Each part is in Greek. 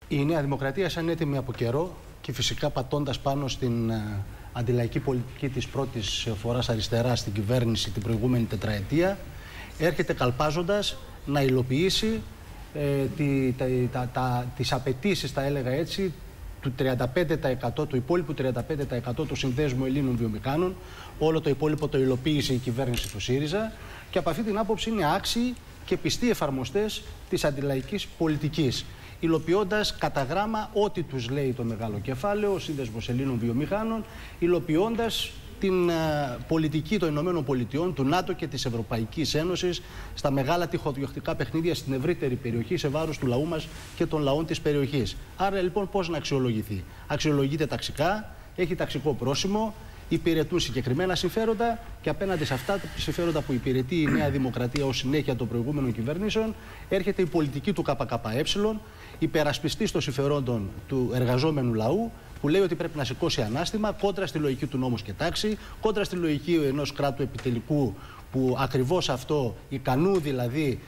Η Νέα Δημοκρατία σαν έτοιμη από καιρό και φυσικά πατώντας πάνω στην αντιλαϊκή πολιτική της πρώτης φοράς αριστερά στην κυβέρνηση την προηγούμενη τετραετία, έρχεται καλπάζοντας να υλοποιήσει τις απαιτήσεις, θα έλεγα έτσι, του 35%, του υπόλοιπου 35% του Συνδέσμου Ελλήνων Βιομηχάνων. Όλο το υπόλοιπο το υλοποίησε η κυβέρνηση του ΣΥΡΙΖΑ και από αυτή την άποψη είναι άξιοι και πιστοί εφαρμοστές της αντιλαϊκής πολιτικής, υλοποιώντας κατά γράμμα ό,τι τους λέει το μεγάλο κεφάλαιο, ο Σύνδεσμος Ελλήνων Βιομηχάνων, υλοποιώντας την πολιτική των Ηνωμένων Πολιτειών, του ΝΑΤΟ και της Ευρωπαϊκής Ένωσης στα μεγάλα τυχοδιοκτικά παιχνίδια στην ευρύτερη περιοχή σε βάρος του λαού μας και των λαών της περιοχής. Άρα λοιπόν πώς να αξιολογηθεί? Αξιολογείται ταξικά, έχει ταξικό πρόσημο, υπηρετούν συγκεκριμένα συμφέροντα και απέναντι σε αυτά τα συμφέροντα που υπηρετεί η Νέα Δημοκρατία ως συνέχεια των προηγούμενων κυβερνήσεων, έρχεται η πολιτική του ΚΚΕ, υπερασπιστής των συμφερόντων του εργαζόμενου λαού, που λέει ότι πρέπει να σηκώσει ανάστημα κόντρα στη λογική του νόμου και τάξη, κόντρα στη λογική ενός κράτου επιτελικού που ακριβώς αυτό, ικανού δηλαδή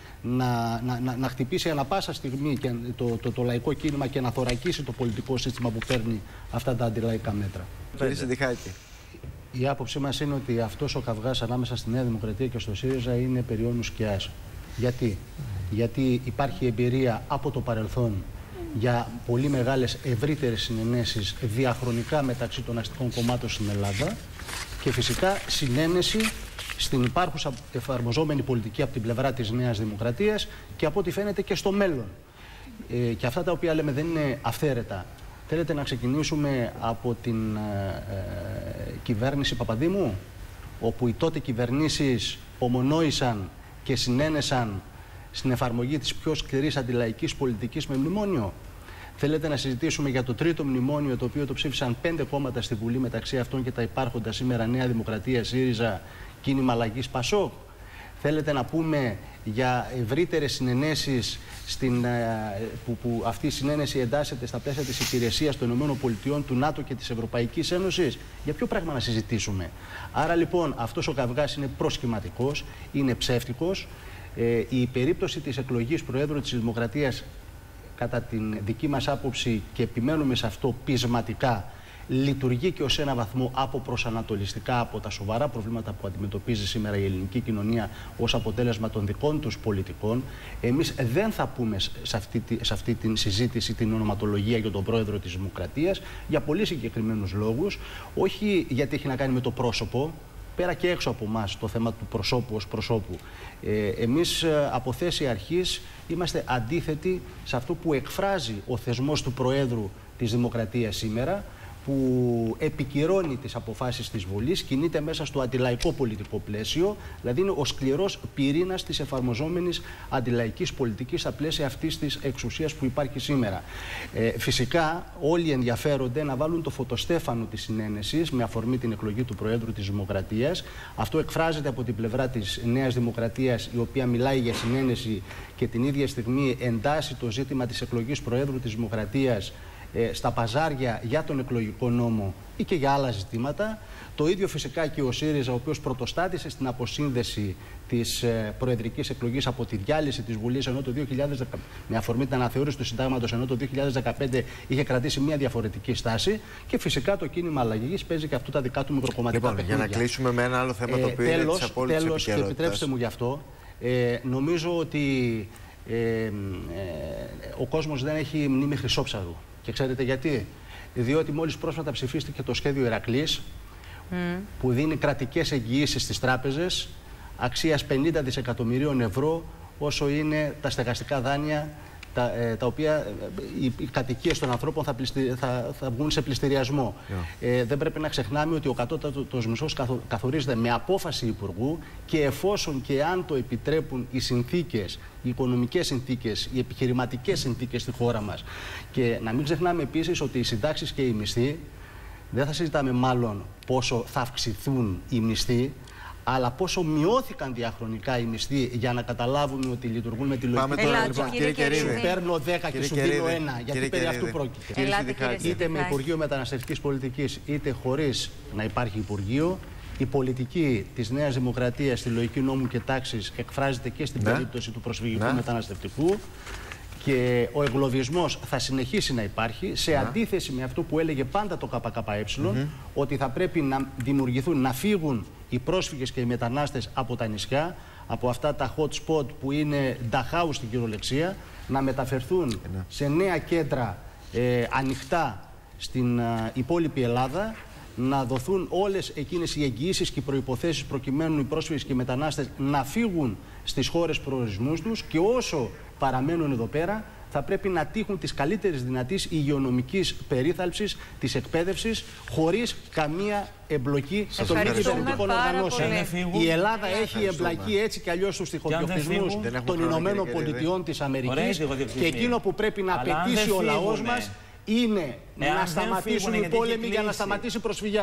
να χτυπήσει ανα πάσα στιγμή και το λαϊκό κίνημα και να θωρακίσει το πολιτικό σύστημα που παίρνει αυτά τα αντιλαϊκά μέτρα. Κύριε Συνδυχάκη. Η άποψή μας είναι ότι αυτός ο καυγάς ανάμεσα στη Νέα Δημοκρατία και στο ΣΥΡΙΖΑ είναι περιόνου σκιάς. Γιατί? Γιατί υπάρχει εμπειρία από το παρελθόν για πολύ μεγάλες ευρύτερες συνενέσεις διαχρονικά μεταξύ των αστικών κομμάτων στην Ελλάδα και φυσικά συνένεση στην υπάρχουσα εφαρμοζόμενη πολιτική από την πλευρά της Νέας Δημοκρατίας και από ό,τι φαίνεται και στο μέλλον. Και αυτά τα οποία λέμε δεν είναι αυθαίρετα. Θέλετε να ξεκινήσουμε από την κυβέρνηση Παπαδήμου, όπου οι τότε κυβερνήσεις ομονόησαν και συνένεσαν στην εφαρμογή της πιο σκληρής αντιλαϊκής πολιτικής με μνημόνιο. Θέλετε να συζητήσουμε για το τρίτο μνημόνιο, το οποίο το ψήφισαν 5 κόμματα στη Βουλή, μεταξύ αυτών και τα υπάρχοντα σήμερα Νέα Δημοκρατία, ΣΥΡΙΖΑ, Κίνημα Αλλαγής, ΠΑΣΟΚ. Θέλετε να πούμε για ευρύτερες συνενέσεις που αυτή η συνένεση εντάσσεται στα πλαίσια της υπηρεσίας των ΗΠΑ, του ΝΑΤΟ και της Ευρωπαϊκής Ένωσης? Για ποιο πράγμα να συζητήσουμε? Άρα λοιπόν αυτός ο καυγάς είναι προσχηματικός, είναι ψεύτικος. Η περίπτωση της εκλογής Προέδρου της Δημοκρατίας, κατά την δική μας άποψη και επιμένουμε σε αυτό πεισματικά, λειτουργεί και ως ένα βαθμό αποπροσανατολιστικά από τα σοβαρά προβλήματα που αντιμετωπίζει σήμερα η ελληνική κοινωνία ως αποτέλεσμα των δικών τους πολιτικών. Εμείς δεν θα πούμε σε αυτή την συζήτηση την ονοματολογία για τον Πρόεδρο της Δημοκρατίας για πολύ συγκεκριμένους λόγους, όχι γιατί έχει να κάνει με το πρόσωπο, πέρα και έξω από εμάς το θέμα του προσώπου ως προσώπου. Εμείς από θέση αρχής είμαστε αντίθετοι σε αυτό που εκφράζει ο θεσμός του Προέδρου της Δημοκρατίας σήμερα, που επικυρώνει τις αποφάσεις της Βουλής, κινείται μέσα στο αντιλαϊκό πολιτικό πλαίσιο, δηλαδή είναι ο σκληρός πυρήνας της εφαρμοζόμενης αντιλαϊκής πολιτικής στα πλαίσια αυτής της εξουσίας που υπάρχει σήμερα. Φυσικά όλοι ενδιαφέρονται να βάλουν το φωτοστέφανο της συνένεσης με αφορμή την εκλογή του Προέδρου της Δημοκρατίας. Αυτό εκφράζεται από την πλευρά της Νέας Δημοκρατίας, η οποία μιλάει για συνένεση και την ίδια στιγμή εντάσσει το ζήτημα της εκλογής Προέδρου της Δημοκρατίας στα παζάρια για τον εκλογικό νόμο ή και για άλλα ζητήματα. Το ίδιο φυσικά και ο ΣΥΡΙΖΑ, ο οποίος πρωτοστάτησε στην αποσύνδεση της προεδρικής εκλογής από τη διάλυση της Βουλής, ενώ το 2010, με αφορμή την αναθεώρηση του συντάγματος, ενώ το 2015 είχε κρατήσει μια διαφορετική στάση. Και φυσικά το κίνημα αλλαγής παίζει και αυτό τα δικά του μικροκομματικά παιχνίδια. Για να κλείσουμε με ένα άλλο θέμα το οποίο είναι της απόλυτης επικαιρότητας. Και επιτρέψτε μου γι' αυτό, νομίζω ότι ο κόσμος δεν έχει μνήμη χρυσόψαρου. Και ξέρετε γιατί? Διότι μόλις πρόσφατα ψηφίστηκε το σχέδιο Ηρακλής, που δίνει κρατικές εγγυήσεις στις τράπεζες αξίας 50 δισεκατομμυρίων ευρώ, όσο είναι τα στεγαστικά δάνεια τα οποία οι κατοικίες των ανθρώπων θα βγουν σε πληστηριασμό. Δεν πρέπει να ξεχνάμε ότι ο κατώτατος μισθός καθορίζεται με απόφαση Υπουργού και εφόσον και αν το επιτρέπουν οι συνθήκες, οι οικονομικές συνθήκες, οι επιχειρηματικές συνθήκες στη χώρα μας. Και να μην ξεχνάμε επίσης ότι οι συντάξεις και οι μισθοί, δεν θα συζητάμε μάλλον πόσο θα αυξηθούν οι μισθοί, αλλά πόσο μειώθηκαν διαχρονικά οι μισθοί για να καταλάβουμε ότι λειτουργούν με τη λογική του κύριε παίρνω 10 και σου δίνω 1, γιατί περί αυτού πρόκειται. Είτε με Υπουργείο Μεταναστευτικής Πολιτικής, είτε χωρίς να υπάρχει Υπουργείο, η πολιτική της Νέας Δημοκρατίας στη λογική νόμου και τάξης εκφράζεται και στην περίπτωση του προσφυγικού μεταναστευτικού. Και ο εγκλωβισμός θα συνεχίσει να υπάρχει, σε αντίθεση με αυτό που έλεγε πάντα το ΚΚΕ, ότι θα πρέπει να δημιουργηθούν, να φύγουν οι πρόσφυγες και οι μετανάστες από τα νησιά, από αυτά τα hot spot που είναι Νταχάου στην κυριολεξία, να μεταφερθούν σε νέα κέντρα ανοιχτά στην υπόλοιπη Ελλάδα, να δοθούν όλες εκείνες οι εγγυήσεις και οι προϋποθέσεις προκειμένου οι πρόσφυγες και οι μετανάστες να φύγουν στις χώρες προορισμούς τους, και όσο παραμένουν εδώ πέρα θα πρέπει να τύχουν της καλύτερης δυνατής υγειονομικής περίθαλψης, της εκπαίδευσης, χωρίς καμία εμπλοκή των μη κυβερνητικών οργανώσεων. Η Ελλάδα έχει εμπλακεί έτσι κι αλλιώς στους τυχοδιοκτισμούς των Ηνωμένων Πολιτειών της Αμερικής, και εκείνο που πρέπει να απαιτήσει ο λαός μας είναι να σταματήσουν οι πόλεμοι για να σταματήσει η προσφυγιά.